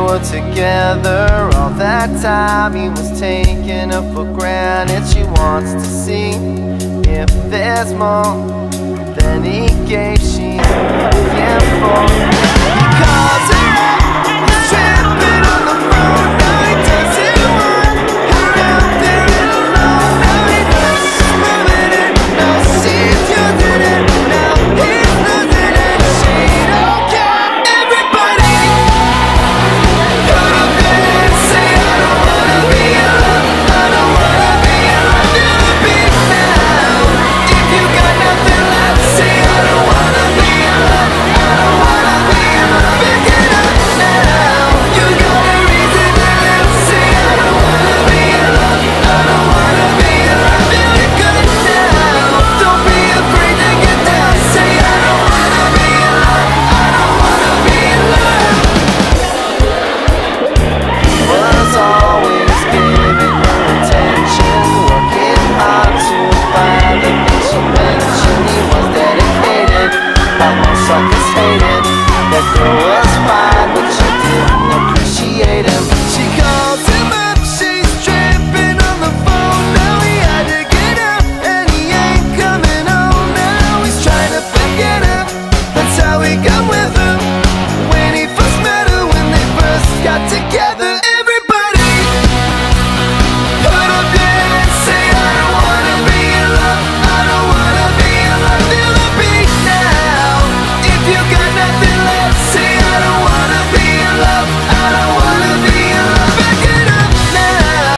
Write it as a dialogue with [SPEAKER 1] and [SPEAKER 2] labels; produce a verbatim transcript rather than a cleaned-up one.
[SPEAKER 1] were together. All that time he was taking her for granted. She wants to see if there's more than he gave. She's looking for. He calls her up, he's tripping on the phone. Now he doesn't want her out there alone. Now he knows she's moving it, knows she's using it. Now he's losing it, she don't care. Everybody put up your hands, say I don't wanna be alone. I don't wanna be alone. Feel the beat now. If you got nothing left, say I don't wanna be alone. I don't wanna be alone. Pick it up now. You got a reason to live. Say I don't wanna be alone. I don't wanna be alone. Feel it good now. Don't be afraid to get down. Say I don't wanna be alone. I don't wanna be alone. He was always giving her attention, working hard to find the things she mentioned. He was dedicated, like most suckers hated. That girl was fine, but she didn't appreciate him. She calls him up, she's tripping on the phone. Now he had to get out, and he ain't coming home. Now he's trying to forget her. That's how he got with her. When he first met her, when they first got together. Everybody put up your hands, say I don't wanna be alone. I don't wanna be alone. Feel the beat now. If you got nothing left, say I don't